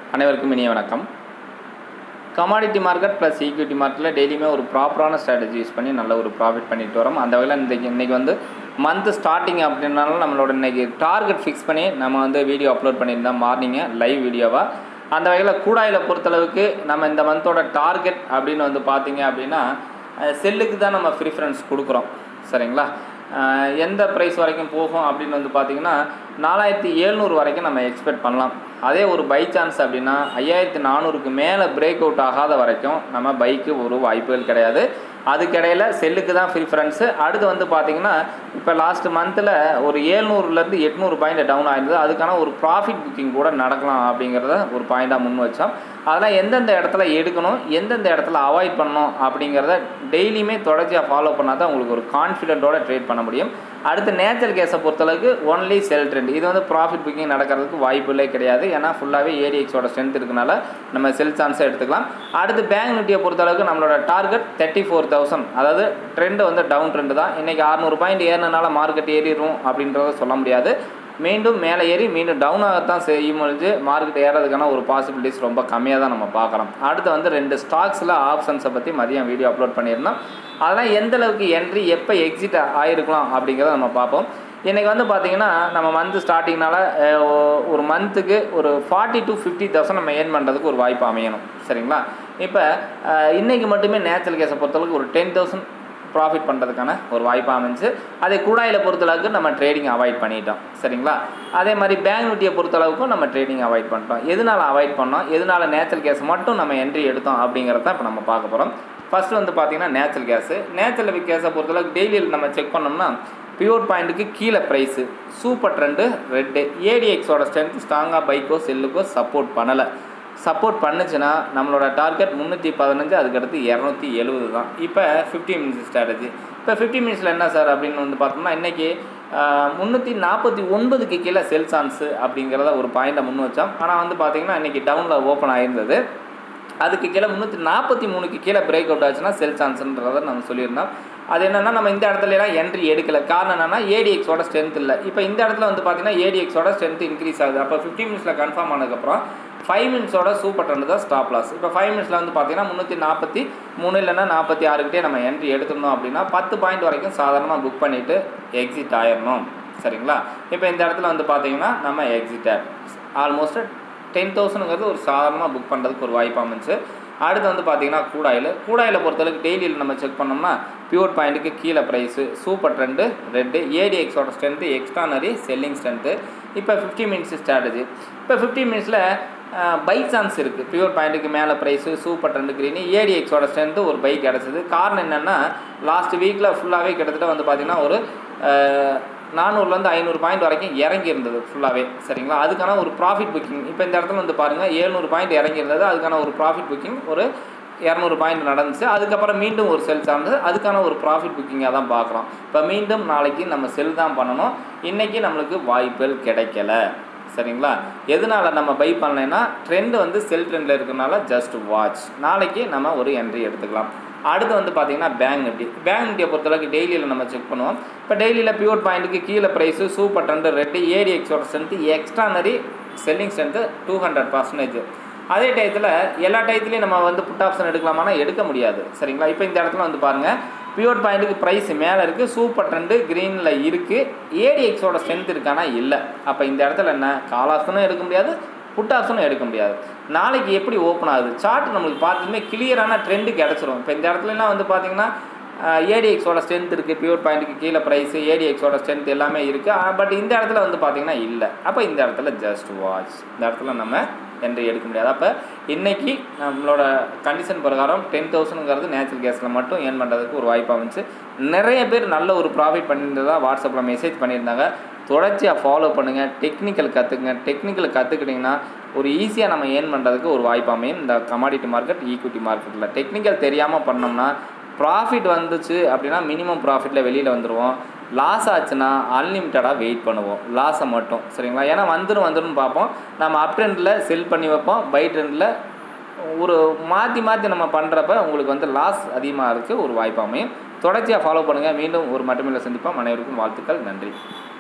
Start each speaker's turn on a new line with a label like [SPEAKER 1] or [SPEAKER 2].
[SPEAKER 1] அனைவருக்கும் இனிய வணக்கம். கமாடிட்டி மார்க்கெட் ப்ளஸ் ஈக்விட்டி மார்க்கெட்டில் டெய்லியுமே ஒரு ப்ராப்பரான ஸ்ட்ராட்டஜி யூஸ் பண்ணி நல்ல ஒரு ப்ராஃபிட் பண்ணிட்டு வரோம். அந்த வகையில் இன்றைக்கி வந்து மந்த் ஸ்டார்டிங் அப்படின்னாலும் நம்மளோட இன்றைக்கி டார்கெட் ஃபிக்ஸ் பண்ணி நம்ம வந்து வீடியோ அப்லோட் பண்ணியிருந்தோம் மார்னிங்கு லைவ் வீடியோவாக. அந்த வகையில் கூடாயில் பொறுத்தளவுக்கு நம்ம இந்த மந்தோட டார்கெட் அப்படின்னு வந்து பார்த்திங்க அப்படின்னா செல்லுக்கு தான் நம்ம ப்ரிஃபரன்ஸ் கொடுக்குறோம். சரிங்களா? எந்த ப்ரைஸ் வரைக்கும் போகும் அப்படின்னு வந்து பார்த்திங்கன்னா 4700 வரைக்கும் நம்ம எக்ஸ்பெக்ட் பண்ணலாம். அதே ஒரு பை சான்ஸ் அப்படின்னா 5400க்கு மேலே பிரேக் அவுட் ஆகாத வரைக்கும் நம்ம பைக்கு ஒரு வாய்ப்புகள் கிடையாது. அதுக்கிடையில் செல்லுக்கு தான் ப்ரிஃபரன்ஸு. அடுத்து வந்து பார்த்திங்கன்னா இப்போ லாஸ்ட் மந்தில் ஒரு 700லேருந்து 800 பாயிண்ட் டவுன் ஆயிருந்தது. அதுக்கான ஒரு ப்ராஃபிட் புக்கிங் கூட நடக்கலாம் அப்படிங்கிறத ஒரு பாயிண்டாக முன் வச்சோம். அதெல்லாம் எந்தெந்த இடத்துல எடுக்கணும், எந்தெந்த இடத்துல அவாய்ட் பண்ணணும் அப்படிங்கிறத டெய்லியுமே தொடர்ச்சியாக ஃபாலோ பண்ணால் தான் உங்களுக்கு ஒரு கான்ஃபிடென்ட்டோட ட்ரேட் பண்ண முடியும். அடுத்து நேச்சுரல் கேஸை பொறுத்தளவுக்கு ஒன்லி செல் ட்ரெண்ட். இது வந்து ப்ராஃபிட் புக்கிங் நடக்கிறதுக்கு வாய்ப்புகளே கிடையாது. ஏன்னா ஃபுல்லாகவே ஏடிஎக்ஸோட ஸ்ட்ரென்த் இருக்கனால நம்ம செல் சான்ஸை எடுத்துக்கலாம். அடுத்து பேங்க் நிஃப்டியை பொறுத்தளவுக்கு நம்மளோட டார்கெட் 34,000. அதாவது ட்ரெண்டு வந்து டவுன் ட்ரெண்டு தான். இன்றைக்கி 600 பாயிண்ட் ஏறினால மார்க்கெட் ஏறிடும் அப்படின்றத சொல்ல முடியாது. மீண்டும் மேலே ஏறி மீண்டும் டவுனாகத்தான் செய்யும் பொழுது மார்க்கெட் ஏறதுக்கான ஒரு பாசிபிலிட்டிஸ் ரொம்ப கம்மியாக தான் நம்ம பார்க்கலாம். அடுத்து வந்து 2 ஸ்டாக்ஸில் ஆப்ஷன்ஸை பற்றி மதியம் வீடியோ அப்லோட் பண்ணியிருந்தோம். அதெல்லாம் எந்த அளவுக்கு என்ட்ரி எப்போ எக்ஸிட் ஆகிருக்கலாம் அப்படிங்கிறத நம்ம பார்ப்போம். இன்றைக்கி வந்து பார்த்திங்கன்னா நம்ம மந்த் ஸ்டார்டிங்னால ஒரு மந்த்துக்கு ஒரு 40,000 to 50,000 நம்ம ஏர்ன் பண்ணுறதுக்கு ஒரு வாய்ப்பு அமையணும். சரிங்களா? இப்போ இன்றைக்கி மட்டுமே நேச்சுரல் கேஸை பொறுத்தளவுக்கு ஒரு 10,000 ப்ராஃபிட் பண்ணுறதுக்கான ஒரு வாய்ப்பு அமைஞ்சு. அதே கூடாயில் பொறுத்தளவுக்கு நம்ம ட்ரேடிங் அவாய்ட் பண்ணிட்டோம். சரிங்களா? அதே மாதிரி பேங்க் நிஃப்டியை பொறுத்தளவுக்கும் நம்ம ட்ரேடிங் அவாய்ட் பண்ணிட்டோம். எதனால் அவாய்ட் பண்ணோம், எதனால் நேச்சுரல் கேஸ் மட்டும் நம்ம என்ட்ரி எடுத்தோம் அப்படிங்கிறத இப்போ நம்ம பார்க்க போகிறோம். ஃபஸ்ட்டு வந்து பார்த்திங்கன்னா நேச்சுரல் கேஸை பொறுத்தளவுக்கு டெய்லியில் நம்ம செக் பண்ணோம்னா பியூர் பாயிண்ட்டுக்கு கீழே ப்ரைஸு சூப்பர் ட்ரெண்டு ரெட்டு ஏடிஎக்ஸோட ஸ்ட்ரென்த் ஸ்ட்ராங்காக பைக்கோ செல்லுக்கோ சப்போர்ட் பண்ணலை. சப்போர்ட் பண்ணுச்சுன்னா நம்மளோட டார்கெட் 315, அதுக்கடுத்து 270 தான். இப்போ 50 மினிட்ஸ் ஸ்ட்ராட்டஜி. இப்போ 50 மினிட்ஸில் என்ன சார் அப்படின்னு வந்து பார்த்தோம்னா இன்றைக்கி 349க்கு கீழே செல் சான்ஸு அப்படிங்கிறத ஒரு பாயிண்ட்டை முன் வச்சோம். ஆனால் வந்து பார்த்திங்கன்னா இன்றைக்கி டவுனில் ஓப்பன் ஆகிருந்தது. அதுக்கு கீழே 343க்கு கீழே பிரேக் அவுட் ஆச்சுன்னா செல் சான்ஸுன்றதை நம்ம சொல்லியிருந்தோம். அது என்னென்னா நம்ம இந்த இடத்துலலாம் என்ட்ரி எடுக்கலை. காரணம் என்னென்னா ஏடிஎக்ஸோட ஸ்ட்ரென்த் இல்லை. இப்போ இந்த இடத்துல வந்து பார்த்திங்கன்னா ஏடிஎக்ஸோட ஸ்ட்ரென்த் இன்க்ரீஸ் ஆகுது. அப்போ 50 மினிட்ஸில் கன்ஃபார்ம் ஆனதுக்கப்புறம் 5 மினிட்ஸோட சூப்பர் ட்ரெண்ட் தான் ஸ்டாப் லாஸ். இப்போ 5 மினிட்ஸில் வந்து பார்த்திங்கன்னா 343 இல்லைன்னா 46கிட்டே நம்ம என்ட்ரி எடுத்துருந்தோம் அப்படின்னா 10 பாயிண்ட் வரைக்கும் சாதாரணமாக புக் பண்ணிவிட்டு எக்ஸிட் ஆயிடணும். சரிங்களா? இப்போ இந்த இடத்துல வந்து பார்த்திங்கன்னா நம்ம எக்ஸிட் ஆல்மோஸ்ட் 10,000ங்கிறது ஒரு சாதாரணமாக புக் பண்ணுறதுக்கு ஒரு வாய்ப்பு அமைச்சு. அடுத்து வந்து பார்த்திங்கன்னா கூடாயில் பொறுத்தளவுக்கு டெய்லியில் நம்ம செக் பண்ணோம்னா பியூர் பாயிண்ட்டுக்கு கீழே ப்ரைஸு சூப்பர் ட்ரெண்டு ரெட்டு ஏடிஎக்ஸோட ஸ்ட்ரென்த்து எக்ஸ்ட்ரானரி செல்லிங் ஸ்ட்ரென்த்து. இப்போ 50 மினிட்ஸ் ஸ்ட்ராட்டஜி. இப்போ 50 மினிட்ஸில் பை சான்ஸ் இருக்குது. பியூர் பாயிண்ட்டுக்கு மேலே ப்ரைஸு சூப்பர் ட்ரெண்டு க்ரீனு ஏடிஎக்ஸோட ஸ்ட்ரென்த்து ஒரு பை கிடச்சிது. காரணம் என்னென்னா லாஸ்ட் வீக்கில் ஃபுல்லாகவே கிட்டத்தட்ட வந்து பார்த்திங்கன்னா ஒரு 400லேருந்து 500 பாயிண்ட் வரைக்கும் இறங்கி இருந்தது ஃபுல்லாகவே. சரிங்களா? அதுக்கான ஒரு ப்ராஃபிட் புக்கிங் இப்போ இந்த இடத்துல வந்து பாருங்கள் 700 பாயிண்ட் இறங்கி இருந்தது. அதுக்கான ஒரு ப்ராஃபிட் புக்கிங் ஒரு 200 பாயிண்ட் நடந்துச்சு. அதுக்கப்புறம் மீண்டும் ஒரு செல் சார்ந்து அதுக்கான ஒரு ப்ராஃபிட் புக்கிங்காக தான் பார்க்குறோம். இப்போ மீண்டும் நாளைக்கு நம்ம செல் தான் பண்ணணும். இன்றைக்கி நம்மளுக்கு வாய்ப்புகள் கிடைக்கல. சரிங்களா? எதனால் நம்ம பை பண்ணலைன்னா ட்ரெண்டு வந்து செல் ட்ரெண்டில் இருக்கிறனால ஜஸ்ட் வாட்ச். நாளைக்கு நம்ம ஒரு என்ட்ரி எடுத்துக்கலாம். அடுத்து வந்து பார்த்திங்கன்னா பேங்க் நிஃப்டியை பொறுத்தளவுக்கு டெய்லியில் நம்ம செக் பண்ணுவோம். இப்போ டெய்லியில் பியூர் பாயிண்ட்டுக்கு கீழே ப்ரைஸு சூப்பர் ட்ரெண்டு ரெட்டு ஏடிஎக்ஸோட ஸ்ட்ரென்த்து எக்ஸ்ட்ரானரி செல்லிங் ஸ்ட்ரென்த்து 200%. அதே டயத்தில் எல்லா டயத்துலையும் நம்ம வந்து புட் ஆப்ஷன் எடுக்கலாமானா எடுக்க முடியாது. சரிங்களா? இப்போ இந்த இடத்துல வந்து பாருங்கள் பியூர் பாயிண்ட்டுக்கு ப்ரைஸ் மேலே இருக்குது, சூப்பர் ட்ரெண்டு க்ரீனில் இருக்குது, ஏடிஎக்ஸோட ஸ்ட்ரென்த் இருக்கானா இல்லை. அப்போ இந்த இடத்துல என்ன கால் ஆப்ஷனும் எடுக்க முடியாது, புட் ஆப்ஷனும் எடுக்க முடியாது. நாளைக்கு எப்படி ஓப்பன் ஆகுது சார்ட் நம்மளுக்கு பார்த்துமே கிளியரான ட்ரெண்டு கிடச்சிரும். இப்போ இந்த இடத்துலலாம் வந்து பார்த்திங்கன்னா ஏடிஎக்ஸோட ஸ்ட்ரென்த் இருக்குது, பியூர் பாயிண்ட்டுக்கு கீழே ப்ரைஸு ஏடிஎக்ஸோட ஸ்ட்ரென்த் எல்லாமே இருக்குது. பட் இந்த இடத்துல வந்து பார்த்திங்கன்னா இல்லை. அப்போ இந்த இடத்துல ஜஸ்ட் வாட்ச். இந்த இடத்துல நம்ம என்ட்ரி எடுக்க முடியாது. அப்போ இன்றைக்கி நம்மளோட கண்டிஷன் பிரகாரம் 10,000ங்கிறது நேச்சுரல் கேஸில் மட்டும் ஏர்ன் பண்ணுறதுக்கு ஒரு வாய்ப்பு அமைச்சு. நிறைய பேர் நல்ல ஒரு ப்ராஃபிட் பண்ணியிருந்ததா வாட்ஸ்அப்பில் மெசேஜ் பண்ணியிருந்தாங்க. தொடர்ச்சியாக ஃபாலோ பண்ணுங்கள். டெக்னிக்கல் கற்றுக்கிட்டிங்கன்னா ஒரு ஈஸியாக நம்ம ஏர்ன் பண்ணுறதுக்கு ஒரு வாய்ப்பு அமையும். இந்த கமாடிட்டி மார்க்கெட் ஈக்விட்டி மார்க்கெட்டில் டெக்னிக்கல் தெரியாமல் பண்ணோம்னா ப்ராஃபிட் வந்துச்சு அப்படின்னா மினிமம் ப்ராஃபிட்டில் வெளியில் வந்துடுவோம். லாஸ் ஆச்சுன்னா அன்லிமிட்டடாக வெயிட் பண்ணுவோம் லாஸை மட்டும். சரிங்களா? ஏன்னா வந்துடும் பார்ப்போம். நம்ம அப் ட்ரெண்டில் செல் பண்ணி வைப்போம். பை ட்ரெண்டில் ஒரு மாற்றி நம்ம பண்ணுறப்ப உங்களுக்கு வந்து லாஸ் அதிகமாக இருக்குது ஒரு வாய்ப்பு அமையும். தொடர்ச்சியாக ஃபாலோ பண்ணுங்கள். மீண்டும் ஒரு மட்டுமில்லை சந்திப்போம். அனைவருக்கும் வாழ்த்துக்கள். நன்றி.